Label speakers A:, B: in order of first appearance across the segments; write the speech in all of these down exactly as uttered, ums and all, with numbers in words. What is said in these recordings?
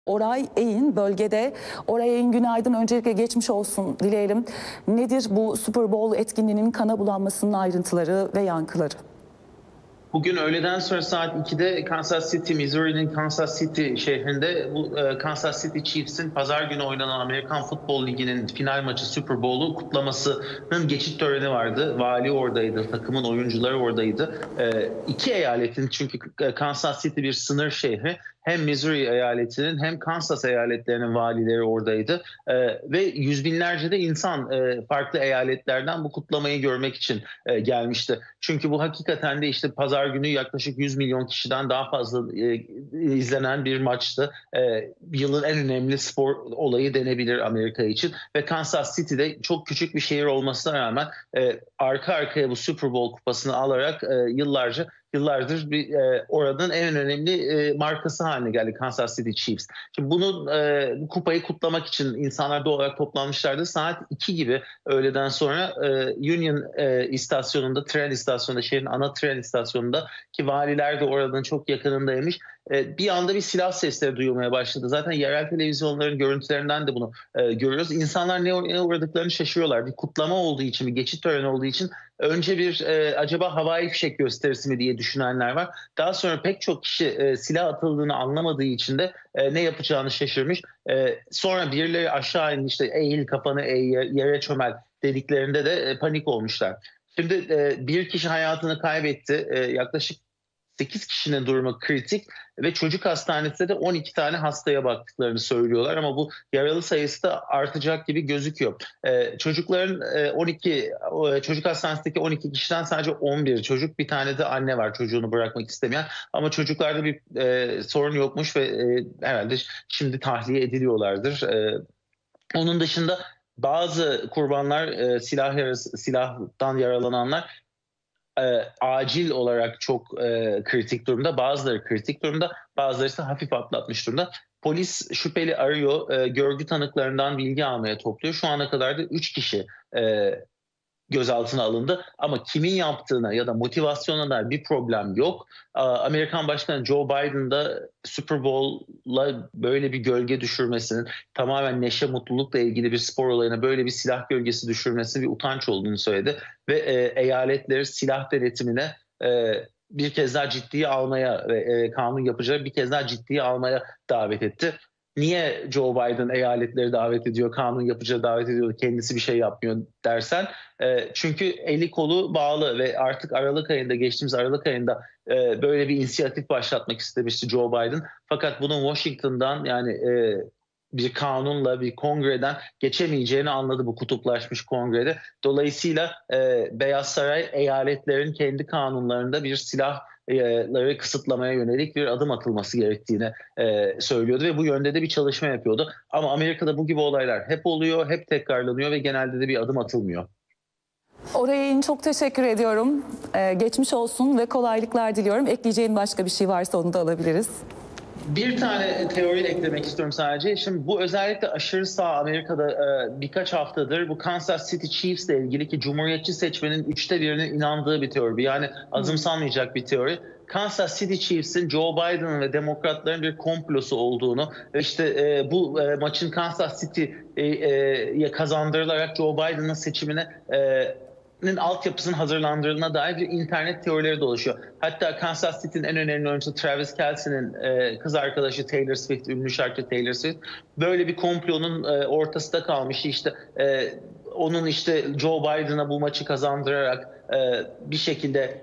A: Oray Eğin bölgede. Oray Eğin, günaydın. Öncelikle geçmiş olsun dileyelim. Nedir bu Super Bowl etkinliğinin kana bulanmasının ayrıntıları ve yankıları?
B: Bugün öğleden sonra saat ikide Kansas City, Missouri'nin Kansas City şehrinde bu e, Kansas City Chiefs'in pazar günü oynanan Amerikan Futbol Ligi'nin final maçı Super Bowl'u kutlamasının geçit töreni vardı. Vali oradaydı, takımın oyuncuları oradaydı. E, iki eyaletin, çünkü Kansas City bir sınır şehri, hem Missouri eyaletinin hem Kansas eyaletlerinin valileri oradaydı. E, ve yüz binlerce de insan e, farklı eyaletlerden bu kutlamayı görmek için e, gelmişti. Çünkü bu hakikaten de işte pazar günü yaklaşık yüz milyon kişiden daha fazla e, izlenen bir maçtı. E, yılın en önemli spor olayı denebilir Amerika için. Ve Kansas City'de çok küçük bir şehir olmasına rağmen e, arka arkaya bu Super Bowl kupasını alarak e, yıllarca Yıllardır bir e, oranın en önemli e, markası haline geldi Kansas City Chiefs. Şimdi bunu e, bu kupayı kutlamak için insanlar doğal olarak toplanmışlardı. Saat iki gibi öğleden sonra e, Union e, istasyonunda, tren istasyonunda, şehrin ana tren istasyonunda, ki valiler de oranın çok yakınındaymış. E, bir anda bir silah sesleri duyulmaya başladı. Zaten yerel televizyonların görüntülerinden de bunu e, görüyoruz. İnsanlar ne, ne uğradıklarını şaşırıyorlar. Bir kutlama olduğu için, bir geçit töreni olduğu için önce bir e, acaba havai fişek gösterisi mi diye düşünenler var. Daha sonra pek çok kişi e, silah atıldığını anlamadığı için de e, ne yapacağını şaşırmış. E, sonra birileri aşağı indi, işte eğil kafanı eğ, yere çömel dediklerinde de e, panik olmuşlar. Şimdi e, bir kişi hayatını kaybetti. E, yaklaşık sekiz kişinin durumu kritik ve çocuk hastanesinde de on iki tane hastaya baktıklarını söylüyorlar, ama bu yaralı sayısı da artacak gibi gözüküyor. Ee, çocukların e, on iki çocuk hastanesindeki on iki kişiden sadece on bir çocuk, bir tane de anne var çocuğunu bırakmak istemeyen, ama çocuklarda bir e, sorun yokmuş ve e, herhalde şimdi tahliye ediliyorlardır. E, onun dışında bazı kurbanlar, e, silah yarası, silahtan yaralananlar e, acil olarak çok e, kritik durumda. Bazıları kritik durumda, bazıları ise hafif atlatmış durumda. Polis şüpheli arıyor, e, görgü tanıklarından bilgi almaya topluyor. Şu ana kadar da üç kişi e, gözaltına alındı. Ama kimin yaptığına ya da motivasyonuna dair bir problem yok. Amerikan Başkanı Joe Biden da Super Bowl'la böyle bir gölge düşürmesinin, tamamen neşe, mutlulukla ilgili bir spor olayına böyle bir silah gölgesi düşürmesi bir utanç olduğunu söyledi. Ve e, eyaletleri silah denetimine e, bir kez daha ciddiye almaya ve e, kanun yapıcıları bir kez daha ciddiye almaya davet etti. Niye Joe Biden eyaletleri davet ediyor, kanun yapıcıları davet ediyor, kendisi bir şey yapmıyor dersen, e, çünkü eli kolu bağlı ve artık Aralık ayında, geçtiğimiz Aralık ayında e, böyle bir inisiyatif başlatmak istemişti Joe Biden. Fakat bunun Washington'dan, yani e, bir kanunla, bir kongreden geçemeyeceğini anladı bu kutuplaşmış kongrede. Dolayısıyla e, Beyaz Saray eyaletlerin kendi kanunlarında bir silahları kısıtlamaya yönelik bir adım atılması gerektiğini e, söylüyordu ve bu yönde de bir çalışma yapıyordu. Ama Amerika'da bu gibi olaylar hep oluyor, hep tekrarlanıyor ve genelde de bir adım atılmıyor.
A: Oraya çok teşekkür ediyorum. Ee, geçmiş olsun ve kolaylıklar diliyorum. Ekleyeceğin başka bir şey varsa onu da alabiliriz.
B: Bir tane teori eklemek istiyorum sadece. Şimdi bu özellikle aşırı sağ Amerika'da e, birkaç haftadır bu Kansas City Chiefs ile ilgili, ki Cumhuriyetçi seçmenin üçte birinin inandığı bir teori. Yani azımsanmayacak bir teori. Kansas City Chiefs'in Joe Biden ve Demokratların bir komplosu olduğunu ve işte e, bu e, maçın Kansas City'ye kazandırılarak Joe Biden'ın seçimine e, altyapısının hazırlandığına dair bir internet teorileri dolaşıyor. Hatta Kansas City'nin en önemli oyuncusu Travis Kelce'nin e, kız arkadaşı Taylor Swift, ünlü şarkıcı Taylor Swift, böyle bir komplonun e, ortasında kalmış. İşte e, onun işte Joe Biden'a bu maçı kazandırarak e, bir şekilde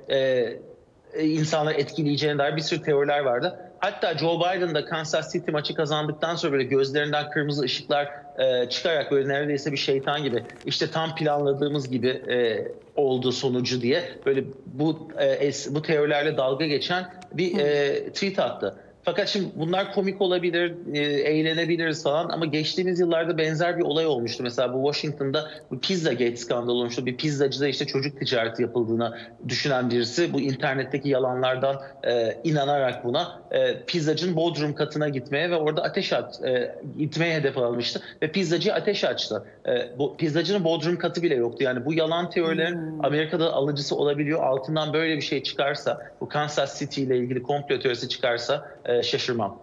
B: e, insanları etkileyeceğine dair bir sürü teoriler vardı. Hatta Joe Biden da Kansas City maçı kazandıktan sonra böyle gözlerinden kırmızı ışıklar e, çıkarak, böyle neredeyse bir şeytan gibi, işte tam planladığımız gibi e, oldu sonucu diye böyle bu e, bu teorilerle dalga geçen bir e, tweet attı. Fakat şimdi bunlar komik olabilir, e, eğlenebiliriz falan, ama geçtiğimiz yıllarda benzer bir olay olmuştu. Mesela bu Washington'da bu Pizzagate skandalı olmuştu. Bir pizzacıda işte çocuk ticareti yapıldığını düşünen birisi bu internetteki yalanlardan e, inanarak buna e, pizzacının bodrum katına gitmeye ve orada ateş at, e, gitmeye hedef almıştı. Ve pizzacıya ateş açtı. E, bu, pizzacının bodrum katı bile yoktu. Yani bu yalan teorilerin hmm. Amerika'da alıcısı olabiliyor. Altından böyle bir şey çıkarsa, bu Kansas City ile ilgili komplo teorisi çıkarsa e, şaşırmam.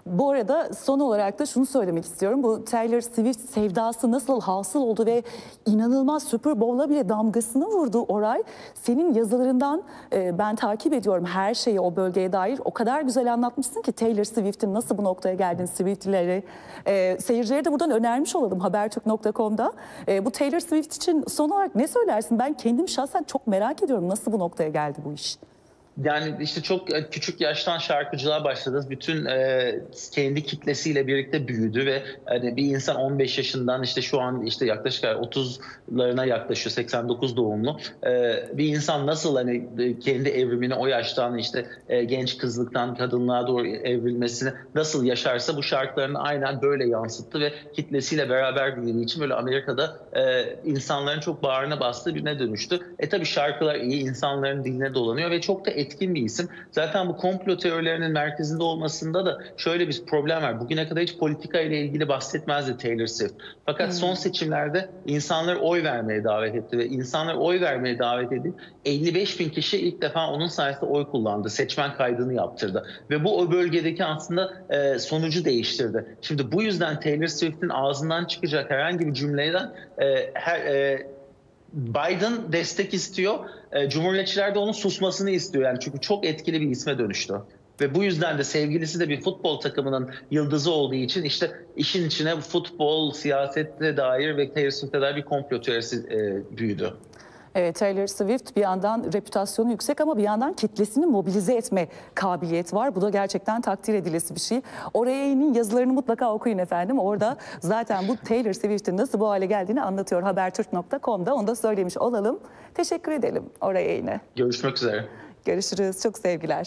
A: Bu arada son olarak da şunu söylemek istiyorum. Bu Taylor Swift sevdası nasıl hasıl oldu ve inanılmaz Super Bowl'a bile damgasını vurdu Oray. Senin yazılarından e, ben takip ediyorum her şeyi o bölgeye dair. O kadar güzel anlatmışsın ki Taylor Swift'in nasıl bu noktaya geldiğini Swift'lileri. E, seyircilere de buradan önermiş olalım habertürk nokta com'da. E, bu Taylor Swift için son olarak ne söylersin? Ben kendim şahsen çok merak ediyorum nasıl bu noktaya geldi bu iş.
B: Yani işte çok küçük yaştan şarkıcılığa başladı. Bütün e, kendi kitlesiyle birlikte büyüdü ve hani bir insan on beş yaşından işte şu an işte yaklaşık otuzlarına yaklaşıyor, seksen dokuz doğumlu. E, bir insan nasıl hani kendi evrimini o yaştan işte e, genç kızlıktan kadınlığa doğru evrilmesini nasıl yaşarsa bu şarkılarını aynen böyle yansıttı ve kitlesiyle beraber büyüdüğü için böyle Amerika'da e, insanların çok bağrına bastığı birine dönüştü. E tabii şarkılar iyi, insanların diline dolanıyor ve çok da etkin bir isim. Zaten bu komplo teorilerinin merkezinde olmasında da şöyle bir problem var. Bugüne kadar hiç politika ile ilgili bahsetmezdi Taylor Swift. Fakat hmm. son seçimlerde insanları oy vermeye davet etti ve insanları oy vermeye davet edip elli beş bin kişi ilk defa onun sayesinde oy kullandı. Seçmen kaydını yaptırdı. Ve bu o bölgedeki aslında e, sonucu değiştirdi. Şimdi bu yüzden Taylor Swift'in ağzından çıkacak herhangi bir cümleden e, her... E, Biden destek istiyor. Cumhuriyetçiler de onun susmasını istiyor. Yani çünkü çok etkili bir isme dönüştü. Ve bu yüzden de sevgilisi de bir futbol takımının yıldızı olduğu için işte işin içine futbol, siyasete dair ve Taylor Swift'e dair bir komplo teorisi e, büyüdü.
A: Evet, Taylor Swift bir yandan reputasyonu yüksek ama bir yandan kitlesini mobilize etme kabiliyeti var. Bu da gerçekten takdir edilesi bir şey. Oraya'nın yazılarını mutlaka okuyun efendim. Orada zaten bu Taylor Swift'in nasıl bu hale geldiğini anlatıyor habertürk nokta com'da. Onu da söylemiş olalım. Teşekkür edelim Oraya'ya.
B: Görüşmek üzere.
A: Görüşürüz. Çok sevgiler.